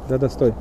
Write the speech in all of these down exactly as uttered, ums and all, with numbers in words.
Да-да, стой.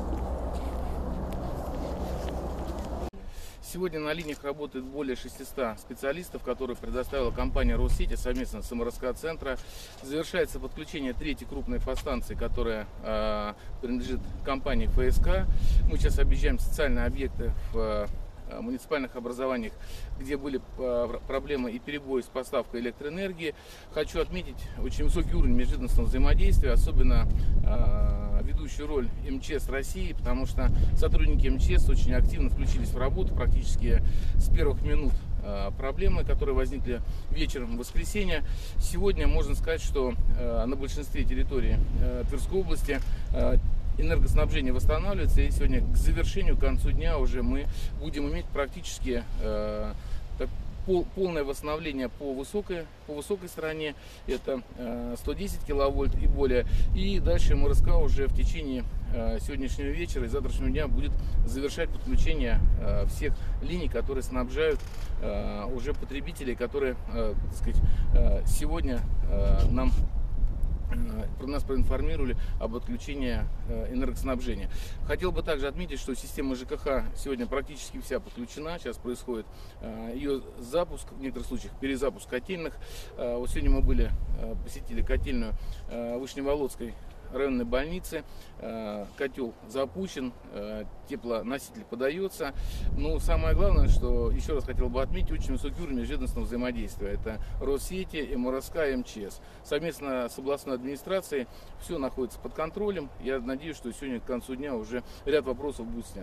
Сегодня на линиях работает более шестисот специалистов, которые предоставила компания Россети совместно с эм эр эс ка-центра. Завершается подключение третьей крупной фостанции, которая э, принадлежит компании эф эс ка. Мы сейчас объезжаем социальные объекты в э, муниципальных образованиях, где были э, проблемы и перебои с поставкой электроэнергии. Хочу отметить очень высокий уровень межведомственного взаимодействия, особенно э, ведущую роль эм че эс России, потому что сотрудники эм че эс очень активно включились в работу практически с первых минут э, проблемы, которые возникли вечером в воскресенье. Сегодня можно сказать, что э, на большинстве территорий э, Тверской области э, энергоснабжение восстанавливается, и сегодня к завершению, к концу дня уже мы будем иметь практически э, так, пол, полное восстановление по высокой, по высокой стороне, это э, сто десять киловольт и более. И дальше эм эр эс ка уже в течение э, сегодняшнего вечера и завтрашнего дня будет завершать подключение э, всех линий, которые снабжают э, уже потребителей, которые э, так сказать, э, сегодня э, нам про нас проинформировали об отключении энергоснабжения. Хотел бы также отметить, что система жэ ка ха сегодня практически вся подключена. Сейчас происходит ее запуск, в некоторых случаях перезапуск котельных. Вот сегодня мы были, посетили котельную Вышневолодской районной больницы. Котел запущен, теплоноситель подается. Но самое главное, что еще раз хотел бы отметить, очень высокий уровень межведомственного взаимодействия. Это Россети, эм эр эс ка и эм че эс. Совместно с областной администрацией все находится под контролем. Я надеюсь, что сегодня к концу дня уже ряд вопросов будет снят.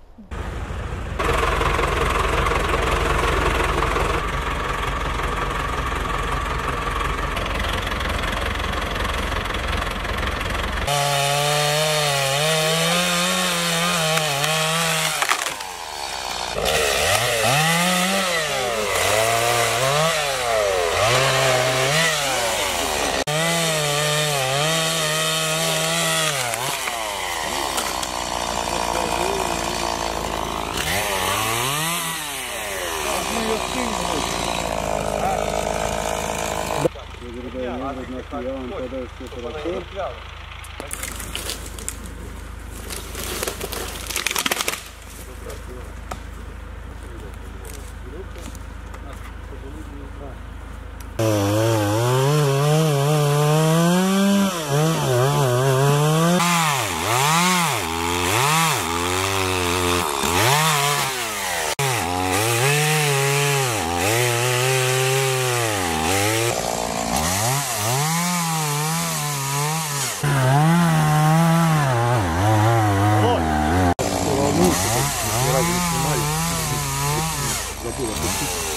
Я вам подаю все хорошо. Забыл опустить.